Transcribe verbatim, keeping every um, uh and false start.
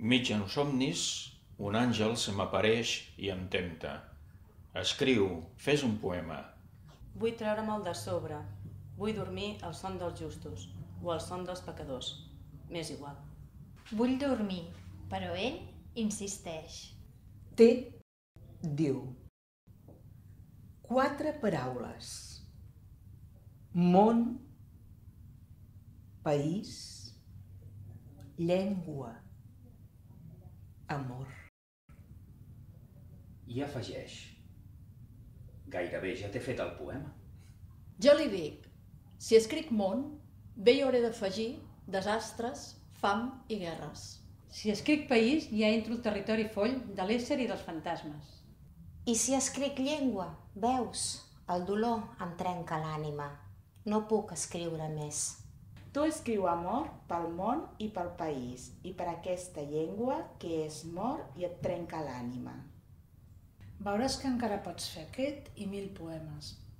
Mig en somnis, un àngel se m'apareix i em tempta. Escriu, fes un poema. Vull treure'm el de sobre. Vull dormir el son dels justos o el son dels pecadors. M'és igual. Vull dormir, però ell insisteix. Té, diu, quatre paraules. Món, país, llengua, amor. I afegeix. Gairebé ja t'he fet el poema. Jo li dic, si escric món, bé hi hauré d'afegir desastres, fam i guerres. Si escric país, ja entro al territori foll de l'ésser i dels fantasmes. I si escric llengua, veus, el dolor em trenca l'ànima. No puc escriure més. Tu escriu amor pel món i pel país, i per aquesta llengua que és mort i et trenca l'ànima. Veuràs que encara pots fer aquest i mil poemes.